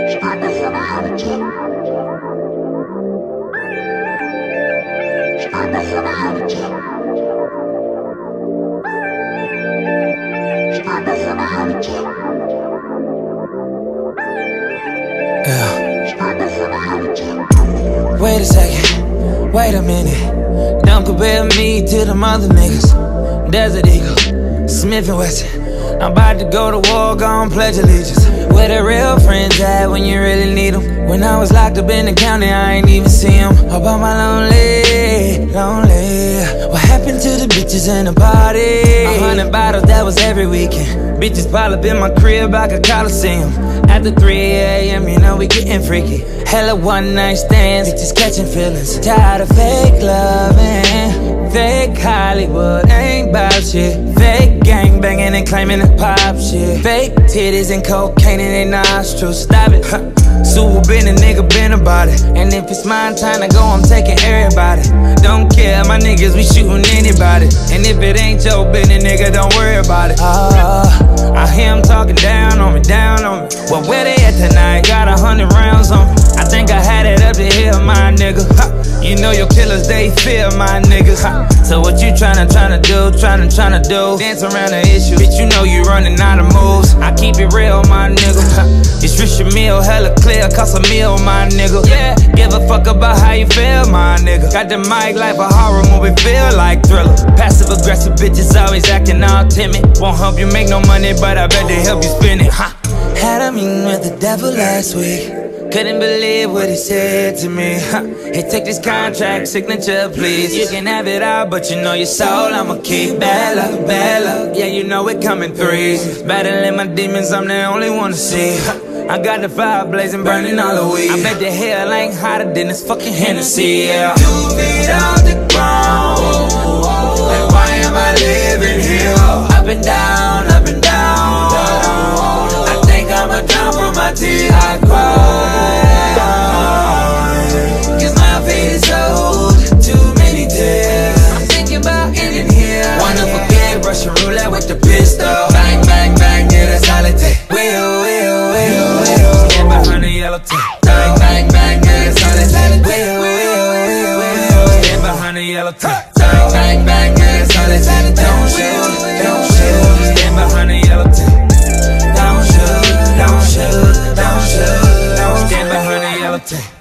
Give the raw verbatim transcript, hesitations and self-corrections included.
Wait a second, wait a minute. Don't compare me to them other niggas. Desert Eagle, Smith and Wesson. I'm about to go to war, gon' pledge allegiance. Where the real friends at when you really need them? When I was locked up in the county, I ain't even see them. About my lonely, lonely. What happened to the bitches in the party? A hundred bottles, that was every weekend. Bitches pile up in my crib like a coliseum. After three A M, you know we getting freaky. Hella one night stands, bitches catching feelings. Tired of fake loving, fake Hollywood ain't bout shit. Fake gang banging and claiming to pop shit. Fake titties and cocaine in their nostrils. Stop it, huh. Super been a nigga, been about it. And if it's my time to go, I'm taking everybody. Don't care, my niggas, we shooting anybody. And if it ain't your business, nigga, don't worry about it. Oh, I hear them talking down on me, down on me. Well, where they at tonight? Got a hundred rounds on me. I think I had it up to here, my nigga. Ha. You know your killers, they fear my niggas. Ha. So what you tryna, tryna do, tryna, tryna do? Dance around the issue, bitch, you know you running out of moves. I keep it real, my nigga. Ha. It's rich your meal, hella clear, cost a meal, my nigga. Yeah, give a fuck about how you feel, my nigga. Got the mic like a horror movie, feel like Thriller. Passive aggressive bitches always acting all timid. Won't help you make no money, but I bet they help you spend it. Ha. Had a meeting with the devil last week. Couldn't believe what he said to me. Huh. Hey, take this contract, signature, please. You can have it all, but you know your soul I'ma keep. Bad luck, bad luck, yeah, you know it coming threes. Battling my demons, I'm the only one to see. Huh. I got the fire blazing, burning all the weed. I bet the hell ain't hotter than this fucking Hennessy, yeah. Two feet off the ground, like why am I living here? Up and down, up and down. I think I'ma drown from my tears. I cry. Russian roulette with the pistol. Bang, bang, bang, yeah, that's holiday. Wheel, wheel, wheel, wheel. Stand behind the yellow tape. Bang, bang, bang, yeah, that's holiday. Wheel, wheel, wheel, wheel. Stand behind the yellow tape. Bang, bang, bang, yeah, that's holiday. Don't shoot, don't shoot. Stand behind the yellow tape. Don't shoot, don't shoot, don't shoot. Stand behind the yellow tape.